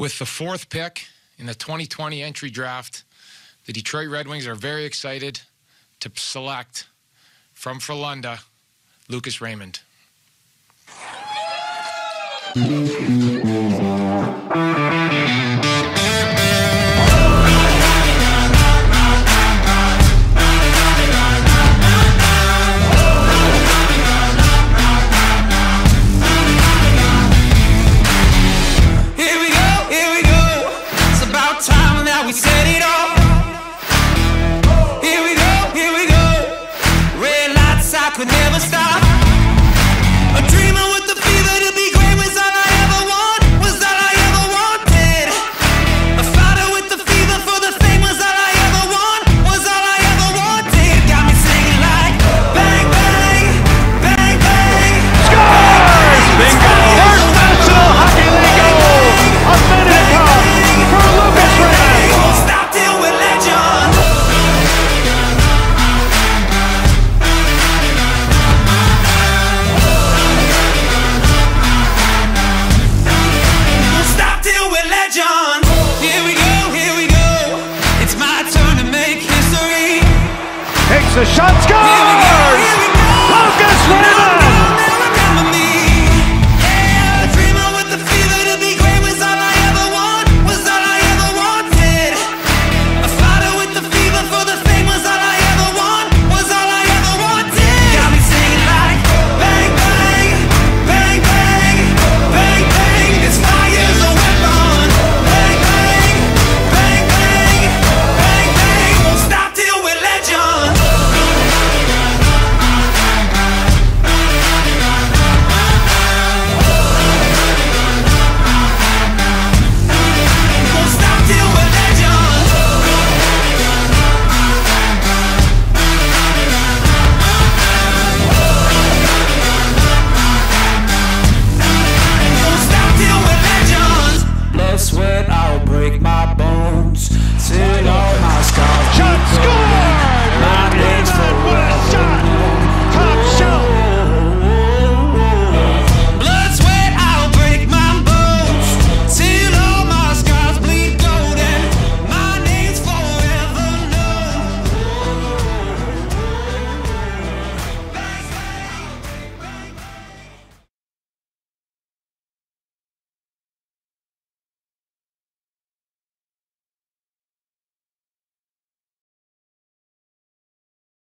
With the 4th pick in the 2020 entry draft, the Detroit Red Wings are very excited to select from Frölunda, Lucas Raymond. We said it all. Here we go. Red lights, I could never stop. A dreamer with the fever to be great was all I ever want, was all I ever wanted. A fighter with the fever for the fame was all I ever want, was all I ever wanted. Got me singing like bang, bang, bang, bang. Scores! Bingo! First National Hockey League goal! A minute for Lucas Raymond! Here we go. It's my turn to make history. Takes a shot.